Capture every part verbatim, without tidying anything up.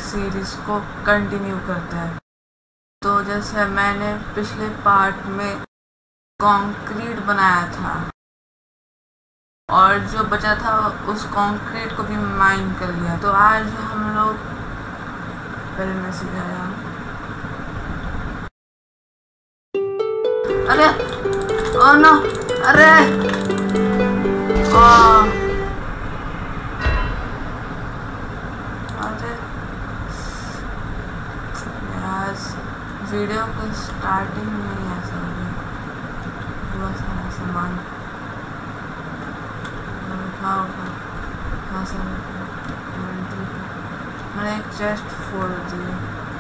Series को continue करते हैं। तो जैसे मैंने पिछले पार्ट में कंक्रीट बनाया था और जो बचा था उस कंक्रीट को भी माइन कर लिया। तो आज हम लोग पहले मैं सिखाया, अरे ओ नो, अरे ओ अरे यार वीडियो को स्टार्टिंग में ऐसा हो गया। बहुत सारा सामान उठा उठा हाँ सर मैंने एक चेस्ट फोड़ दिया।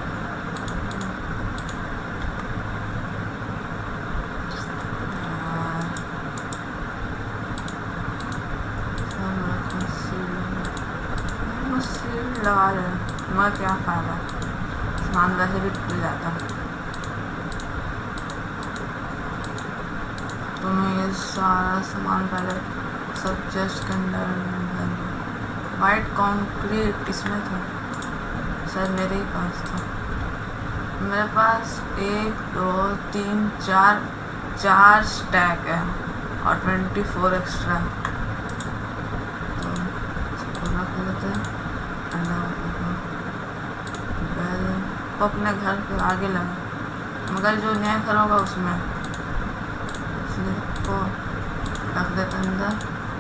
लगा ले मैं क्या फायदा, सामान वैसे भी टूट जाता। तो मैं ये सारा सामान पहले सब चेस्ट के अंदर, वाइट कंक्रीट इसमें था सर, मेरे ही पास था। मेरे पास एक दो तीन चार चार स्टैक है और ट्वेंटी फोर एक्स्ट्रा। तो इसको रख लेते हैं। को अपने घर के आगे लगा, मगर जो नया घर होगा उसमें इसको रख देते अंदर।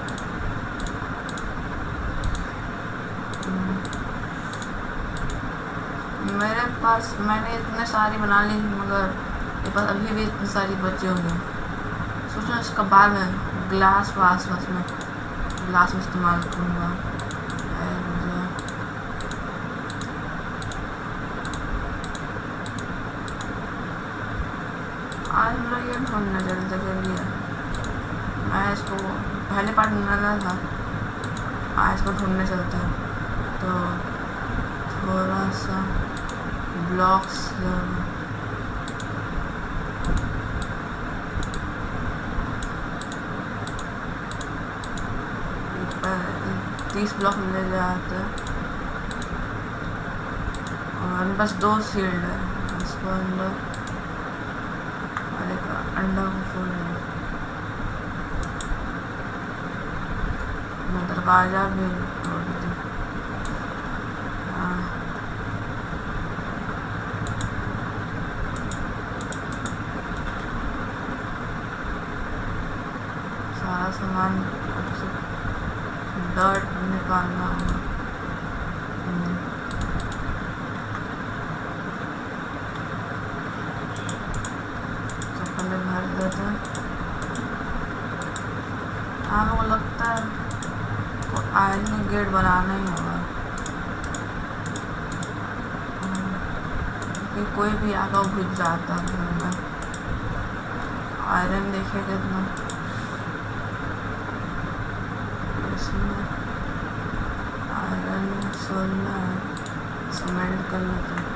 मेरे पास मैंने इतने सारी बना ली मगर मेरे पास अभी भी इतनी सारी बची हुई। सोचो इसका बाद में ग्लास वास बस में ग्लास में इस्तेमाल करूँगा। आज हम लोग ये ढूंढना चलते कर लिया। मैं इसको पहले पार्ट बनाना था, आज इसको ढूंढने चलता है। तो थोड़ा सा ब्लॉक्स तीस ब्लॉक ले जाते हैं और बस दो शील्ड है। इसको अंदर अंडा को फोड़ मैं दरवाजा भी तोड़ दी। सारा सामान डर्ट निकालना होगा। भर देते हैं। हाँ मेरे को लगता है तो आयरन गेट बनाना ही होगा कि कोई भी आगा घुस जाता है घर में। आयरन देखे कितना इसमें आयरन सोलना है, सीमेंट कर लेते हैं।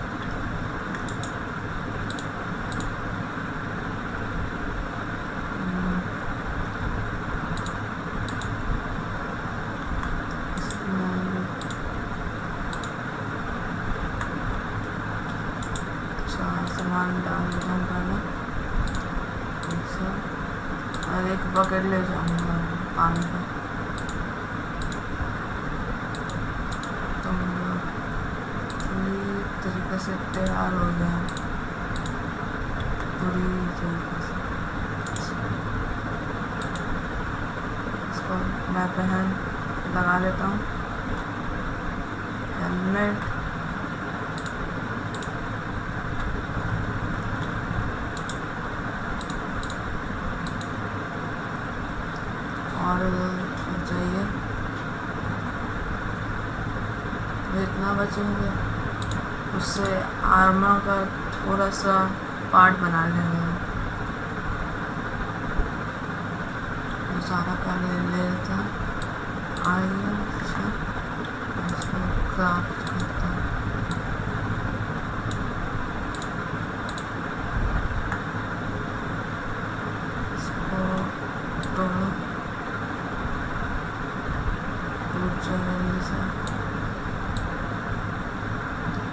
सामान डाल देता हूँ पहले और एक बकेट ले जाऊँगा पानी का। तो पूरी तरीके से तैयार हो गया, पूरी तरीके से। इसको मैं पहन लगा लेता हूँ हेलमेट। और चाहिए तो इतना बचेंगे, उससे आर्मर का थोड़ा सा पार्ट बना लेंगे। सारा पहले ले लेते हैं। आइए अच्छा इसको क्राफ्ट करते हैं। इसको तोड़ो जल्दी से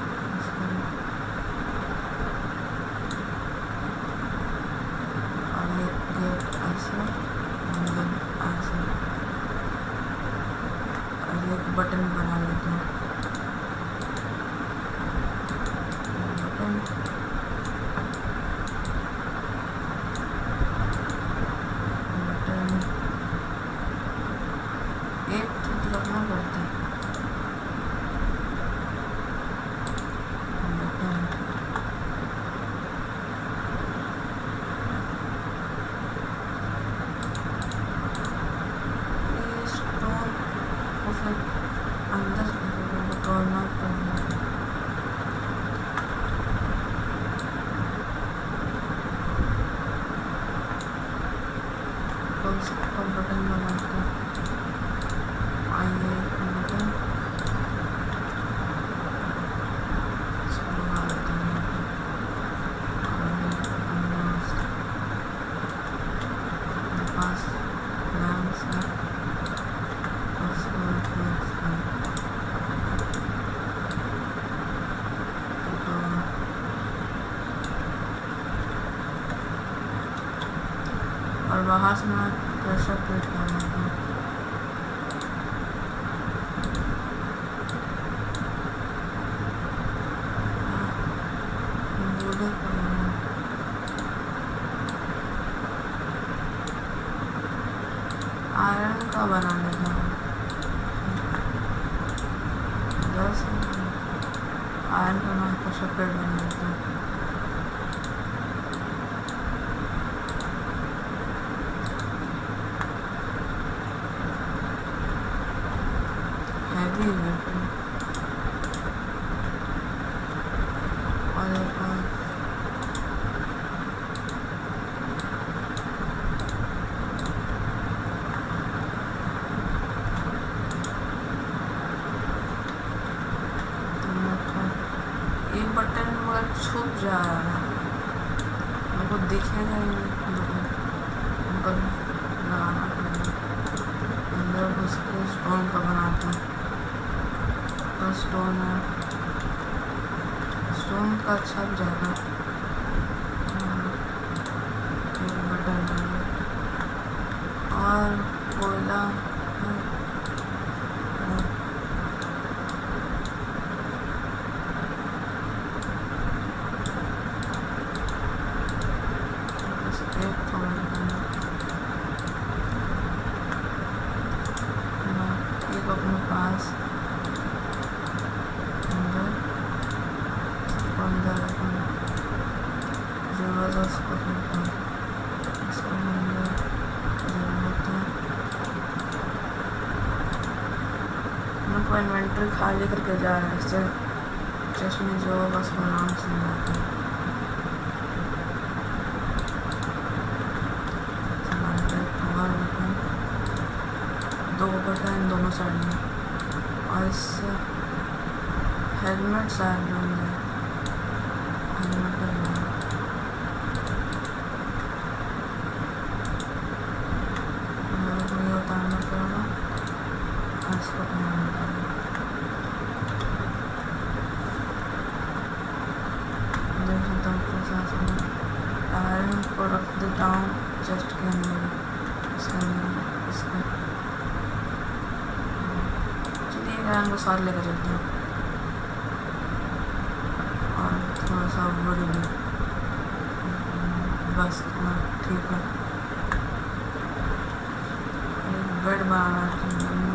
और बाहर से मैं प्रेशर क्रिएट कर लेता हूँ। आयरन का बना लेता हूँ। दस आयरन का मैं प्रेशर क्रिएट बना लेता हूँ। हैवी वेपन और एक और ये बटन मगर छुप जा रहा है, मेरे को दिखेगा ही नहीं, ऊपर लगाना पड़ेगा। अंदर घुस के स्टोन का बनाता हूँ। तो स्टोन है, स्टोन का अच्छा जाएगा। बटन और कोयला अपने पास अंदर अंदर जरूरत है उसको इसको अंदर जरूरत है। मैं कोई इन्वेंटरी खाली करके जा रहा है, इससे चेस्ट में जो बस आराम से जाता है। दो बटन दोनों साइड में और इससे हेलमेट साइड में हेलमेट का ये उतारना पड़ेगा और इसको पहनना पड़ेगा। देख सकता हूँ कैसा आयरन को रख देता हूँ चेस्ट के अंदर, इसके अंदर इसका आयरन को साथ लेकर चलते हैं और थोड़ा सा वुड भी, बस इतना ठीक है। एक बेड बनाना है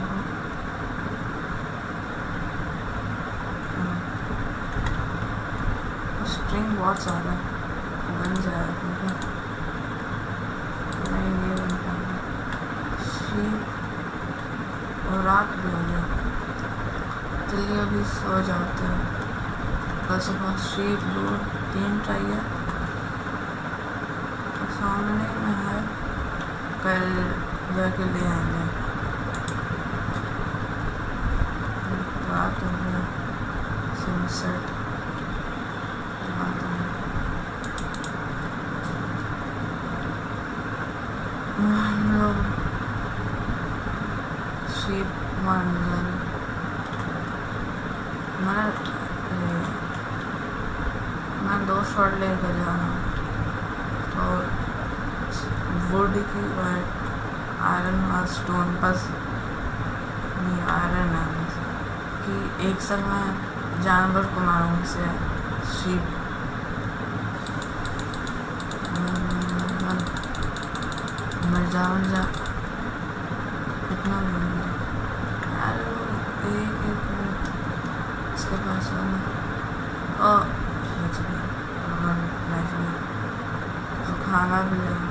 स्ट्रिंग बहुत सारा बन जाएगा क्योंकि नहीं ये बन पाएगा। शीप और रात भी हो गया, चलिए अभी सो जाते हैं। कल सुबह शीप दूध तीन चाहिए, तो सामने में है, कल जाके ले आएंगे। रात हो गया, सनसेट रात हो गया। हम लोग शीप मारने जा रहे, मैं मैं दो शॉट लेकर जा रहा हूँ और वुड की और आयरन और स्टोन बस नहीं आयरन है बस कि एक साथ मैं जानवर को मारूँ से शीप मर जा मर जा कितना एक एक इसके पास ओ बच गया लाइफ में तो खाना भी ले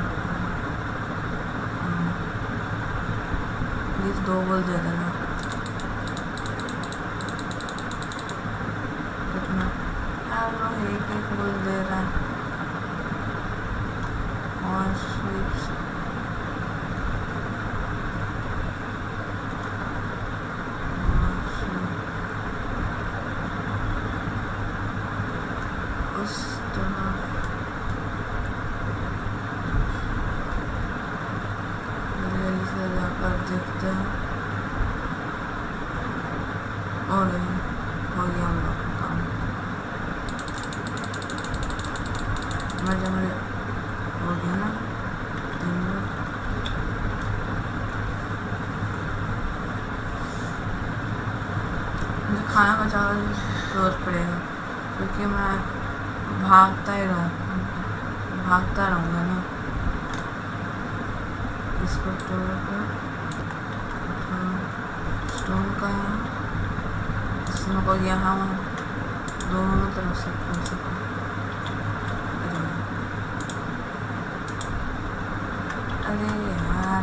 प्लीज़ दो बोल दे देना कितना यार वो एक एक बोल दे रहा है और स्वीप्स उस तरह जल्दी से जाकर देखते हैं। और हो गया हम लोग का काम। मैं जब हो गया ना तीन खाना बचाना जरूरत पड़ेगा, क्योंकि मैं भागता ही रहूँ भागता रहूँगा ना। इसको तोड़कर स्टोन का इसमें को यहाँ दोनों तरफ से कर सकूँ। अरे यार,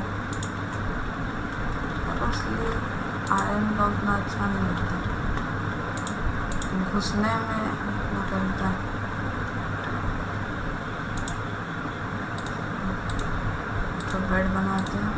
इसलिए आयरन का उतना अच्छा नहीं लगता, घुसने में क्या करता है। तो बेड बनाते हैं।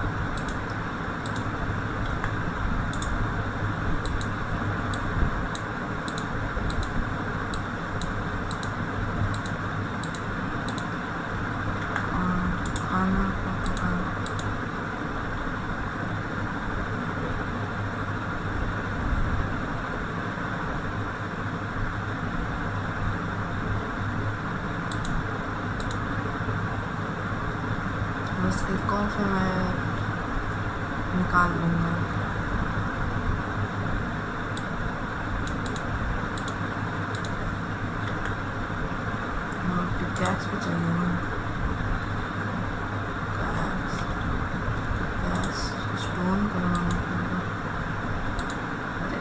इसकी कॉफी मैं निकाल लूँगा। और पिकैक्स भी चाहिए ना, पिकैक्स स्टोन को बनाना पड़ेगा। अरे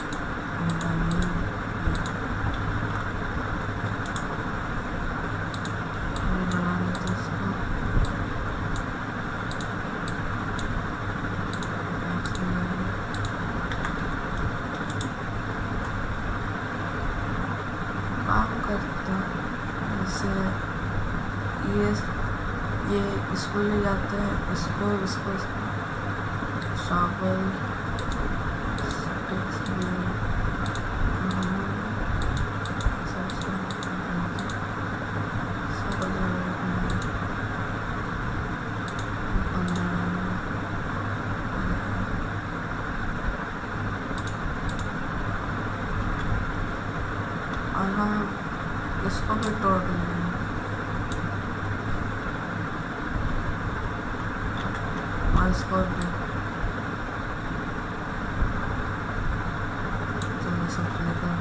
बना लेते इसको। काम करते हैं जैसे ये ये स्कूल ले जाते हैं, इसको इसको शावल और हम इसको भी तोड़ देंगे। और इसको भी चलो सब लेकर।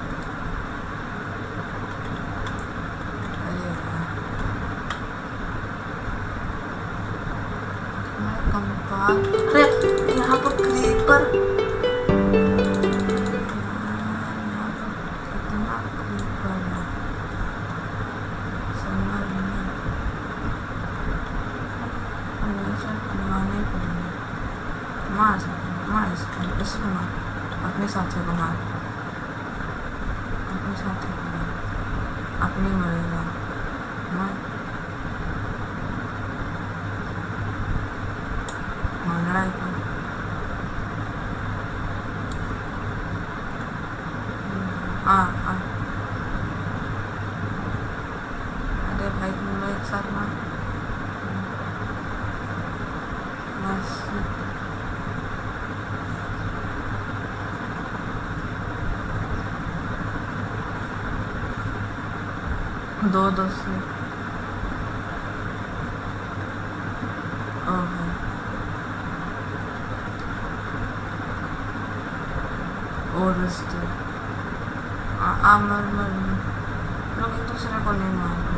अरे मैं कंपास, अरे यहाँ पर क्रीपर मार मार इसको मार, अपने साथी को मार, अपने साथी को मार, अपनी मरेगा। मार मार लड़ाई कर। आ आ अरे भाई तुम लोग एक साथ मार। बस दो दो से ओह और रिश्ते आ मर मर लोग एक दूसरे को नहीं मारते।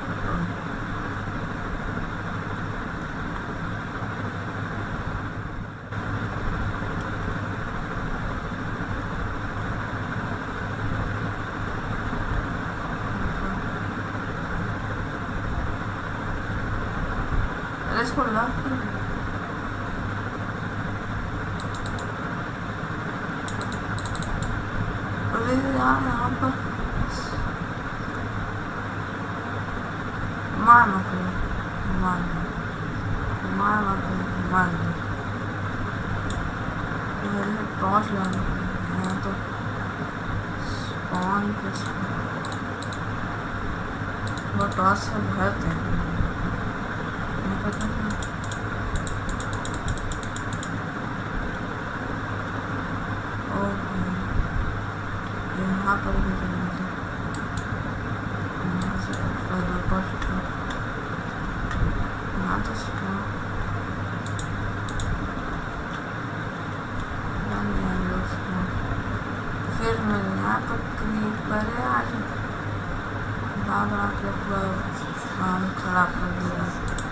इसको लॉक कर। अरे यार यहाँ पर मार मत मार मार मत मार मेरे टॉर्च लाना है तो स्पॉन पे वो टॉर्च से भरते हैं। यहाँ पर भी यहाँ से यहाँ तो फिर मैं बना बना के पूरा काम खराब कर दिया।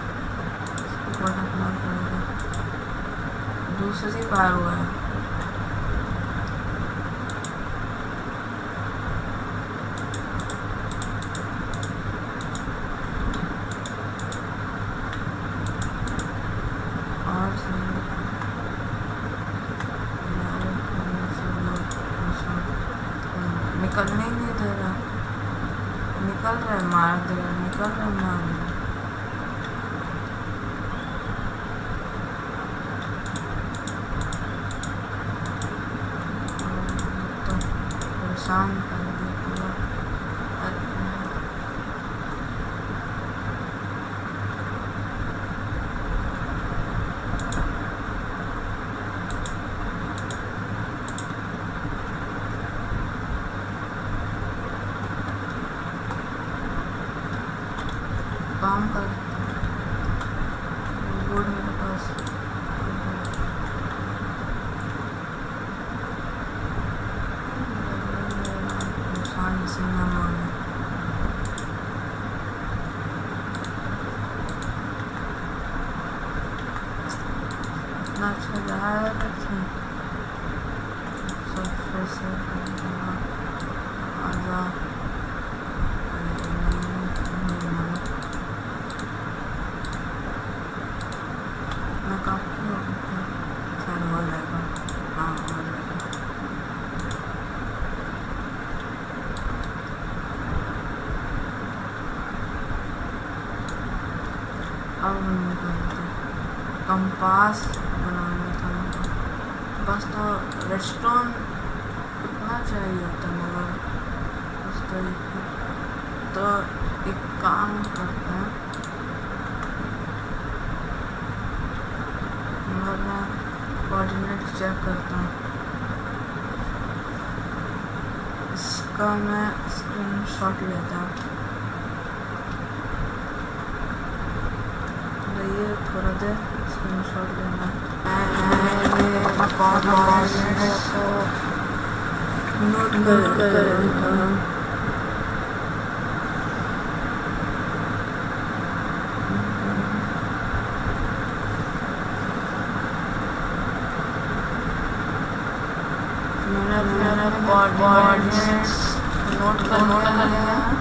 भटकना पड़ेगा। दूसरी बार हुआ है। और निकलने ही नहीं दे रहा। निकल रहा है, मार दे रहा, निकल रहा है, मार दे रहा। तो परेशान कर दिया पूरा। काम कर बोर्ड मेरे पास। परेशान से न माने। इतना अच्छा जा रहा है सब फिर से आजा। काफी हो जाएगा। हाँ हो जाएगा। अब कंपास बनाना था मुझे। बस तो रेस्टोरेंट कितना चाहिए होता मगर उस तरीके। तो एक काम करते हैं, मैं कोऑर्डिनेट चेक करता हूँ। इसका मैं स्क्रीनशॉट लेता हूँ। ये थोड़ा देर स्क्रीनशॉट लेना। मैं कोऑर्डिनेट को नोट कर लेता हूँ। मैंने कोऑर्डिनेट्स नोट कर लिया है।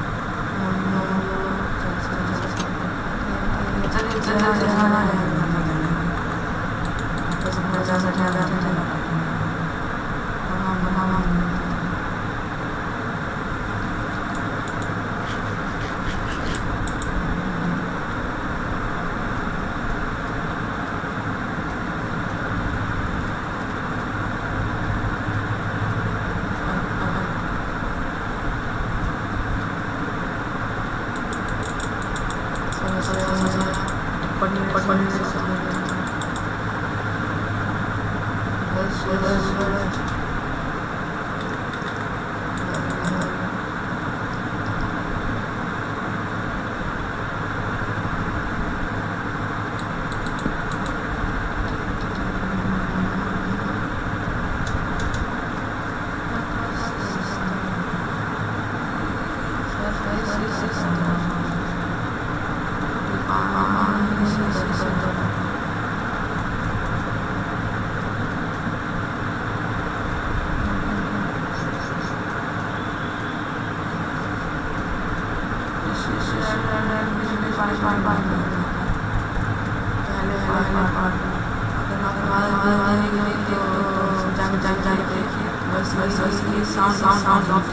चलिए चलिए जाना है। पचास हजार साउंड साउंड ऑफ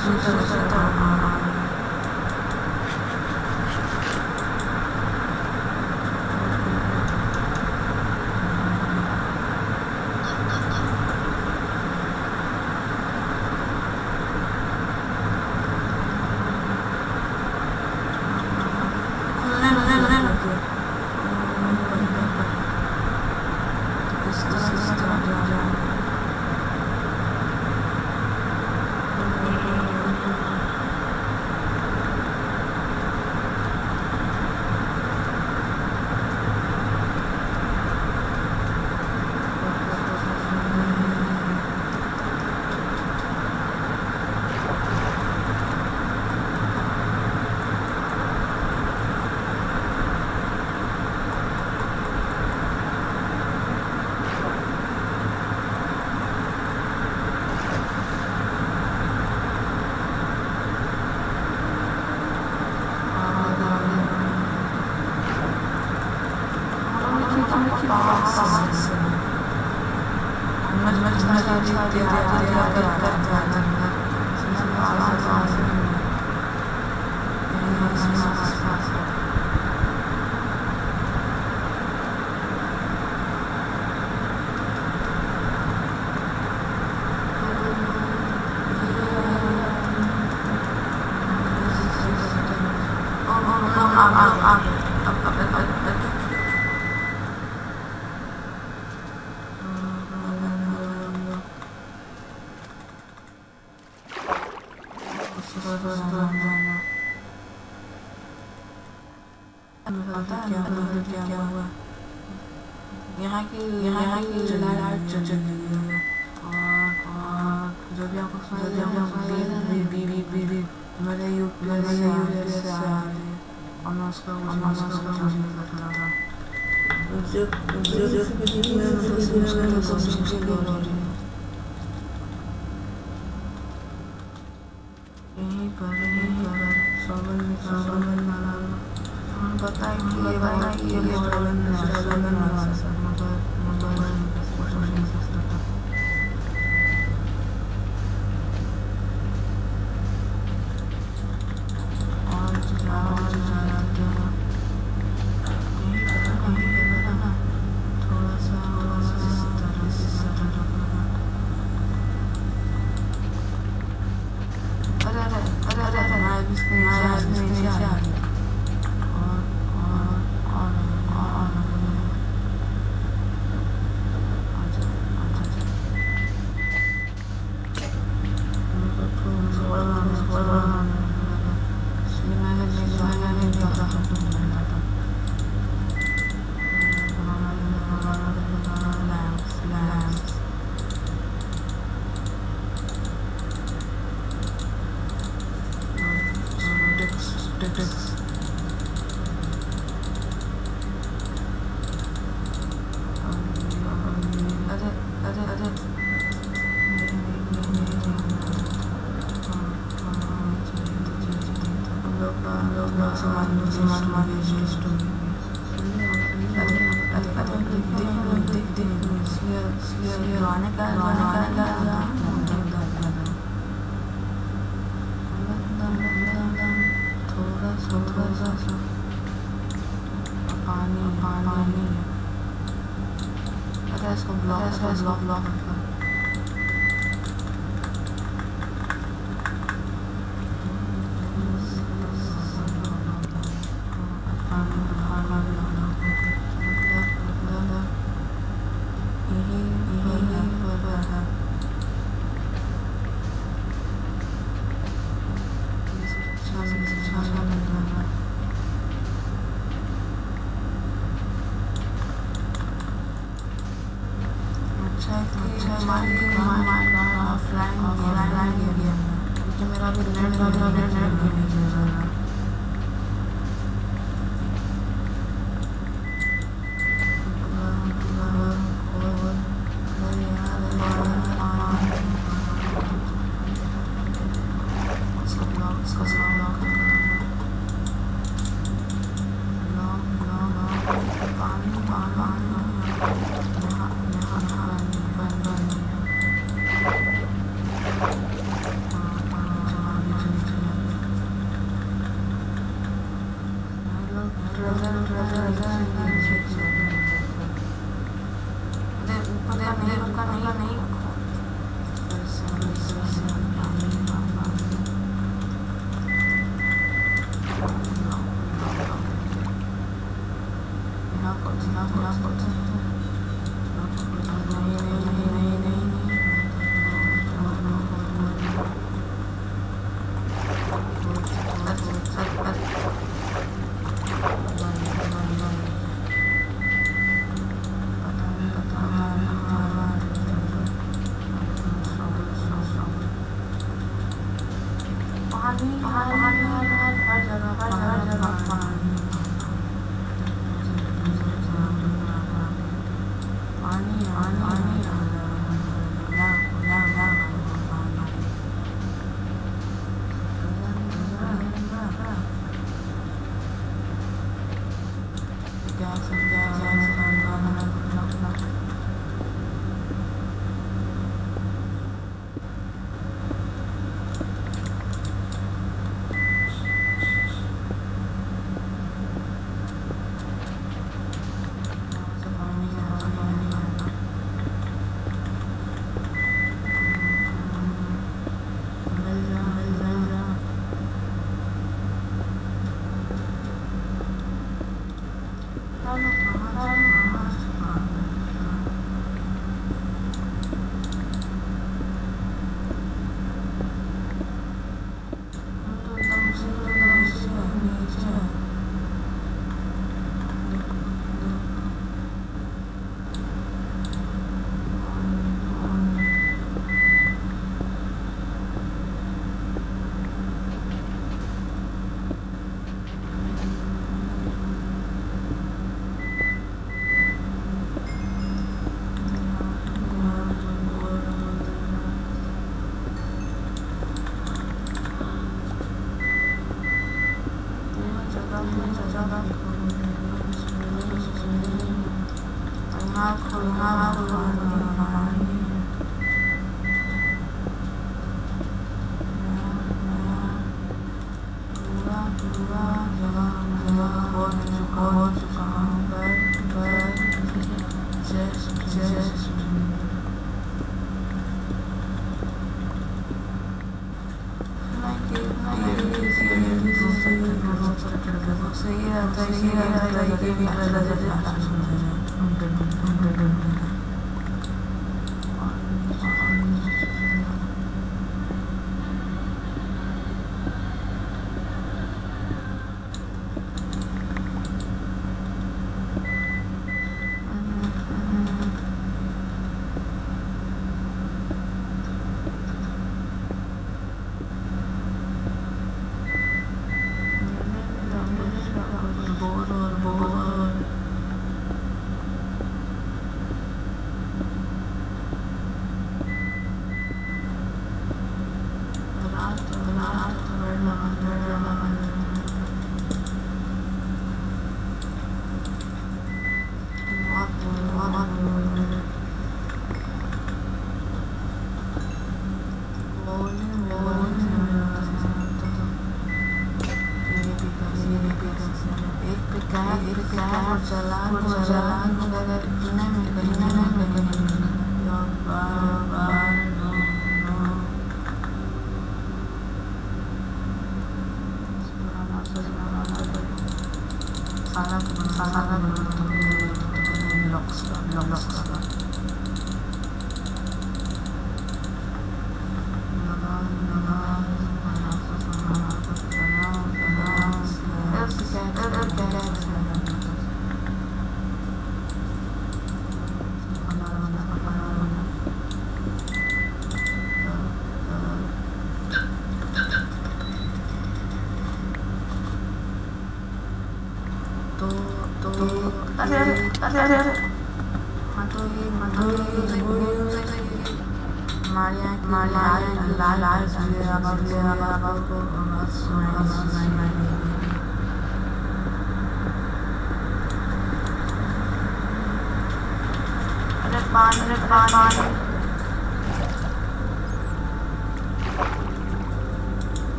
शीतल शीतल हवा यहाँ की यहाँ की लाइट चल रही है और और जो भी आपको सुनाई दे रहा है B B B B B मेरे यू मेरे यू से आ रही है और मैं उसका मैं उसका कुछ नहीं कर रहा जो जो जो मैं मतलब कोशिश की हो रही है यहीं पर यहीं पर सोबल में सोबल में माना हम बताएं कि ये बताएं कि ये सोबल में सोबल में माना मगर मगर कोशिश नहीं कर सकता और और जानते हो यहीं पर यहीं पर ना थोड़ा सा थोड़ा सा इस तरह से सटल रखना अरे अरे अरे अरे मैं भी इसके नीचे आ गई और और और और आजा आजा मेरे को थोड़ा थोड़ा इसलिए मैंने मैंने नहीं कहा लैम्प्स लैम्प्स टिक्स अरे अरे अरे लोग लोग सामान सामान मांगे वेस्ट हो गए अरे अरे अरे देख देख देख इसलिए इसलिए गाने का गाने का थोड़ा थोड़ा सा पानी पानी अरे इसको ब्लॉक ऐसा इसको ब्लॉक मेरा भी नेट नेट नेट नहीं चल रहा का नहीं नहीं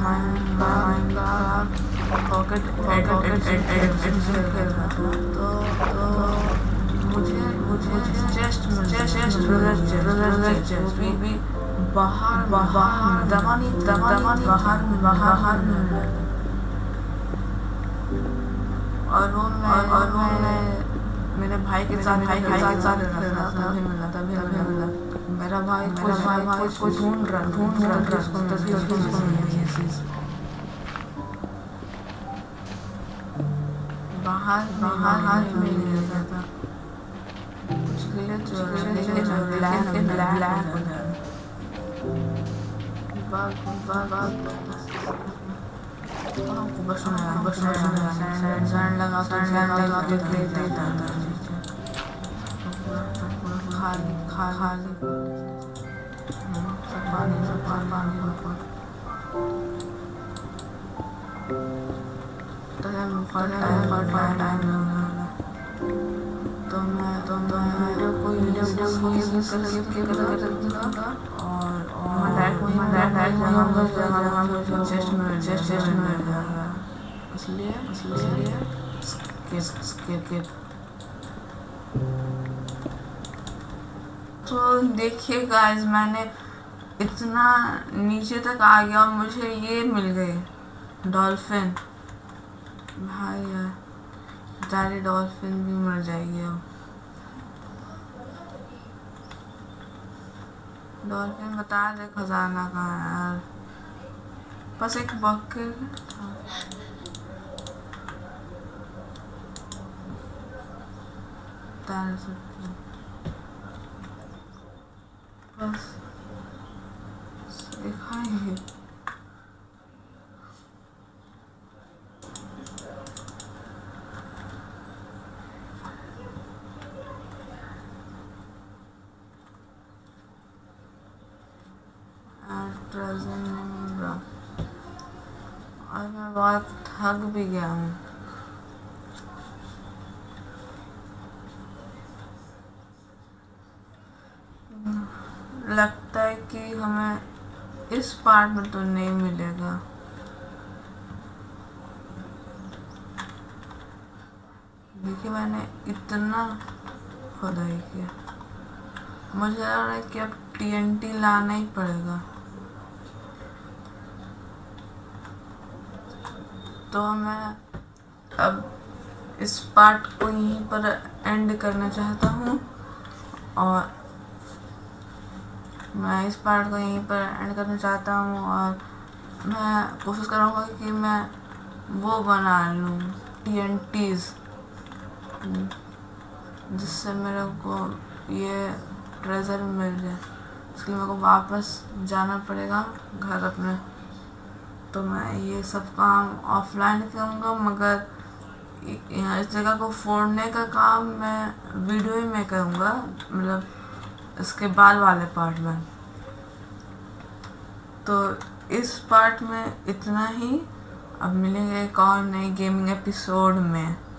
पॉकेट पॉकेट एडिशन खेल रहा था, तो तो मुझे मुझे चेस्ट चेस्ट चेस्ट भी भी बाहर बाहर दवा नहीं दवा नहीं बाहर में बाहर में और वो मैं और वो मैं मेरे भाई के साथ भाई के साथ साथ खेल रहा था, तभी मिला तभी मिला मेरा भाई कुछ भाई भाई कुछ ढूंढ रहा ढूंढ रहा उसको तस्वीर उसको मिली ये चीज़ बाहर बाहर हाथ में गया था कुछ ग्लिच हो रहा है ब्लैक ब्लैक हो गया बाग बाग बाग बस बस सैंड लगा सैंड लगा के लेते दादा खाली खाली सब पानी सब पानी ऊपर टाइम टाइम टाइम लगा तो मैं तो मैं वीडियो को वीडियो वीडियो स्किप कर सकता और और डायरेक्ट वहीं डायरेक्ट जहाँ पर जहाँ पर चेस्ट में चेस्ट चेस्ट में जाएगा इसलिए इसलिए स्किप स्किप तो देखिए गाइस मैंने इतना नीचे तक आ गया और मुझे ये मिल गई डॉल्फिन भाई यार बेचारी डॉल्फिन भी मर जाएगी अब डॉल्फिन बता दे खजाना कहाँ है यार बस एक बकेट था बता सकती बस देखा ही और मैं बहुत थक भी गया हूँ लगता है कि हमें इस पार्ट में तो नहीं मिलेगा देखिए मैंने इतना खुदाई किया मुझे लग रहा है कि अब टीएनटी लाना ही पड़ेगा तो मैं अब इस पार्ट को यहीं पर एंड करना चाहता हूँ और मैं इस पार्ट को यहीं पर एंड करना चाहता हूँ और मैं कोशिश करूँगा कि मैं वो बना लूँ टीएनटीज़ जिससे मेरे को ये ट्रेजर मिल जाए इसलिए मेरे को वापस जाना पड़ेगा घर अपने तो मैं ये सब काम ऑफलाइन करूँगा मगर यहाँ इस जगह को फोड़ने का काम मैं वीडियो में करूँगा मतलब इसके बाद वाले पार्ट में तो इस पार्ट में इतना ही अब मिलेंगे एक और नई गेमिंग एपिसोड में।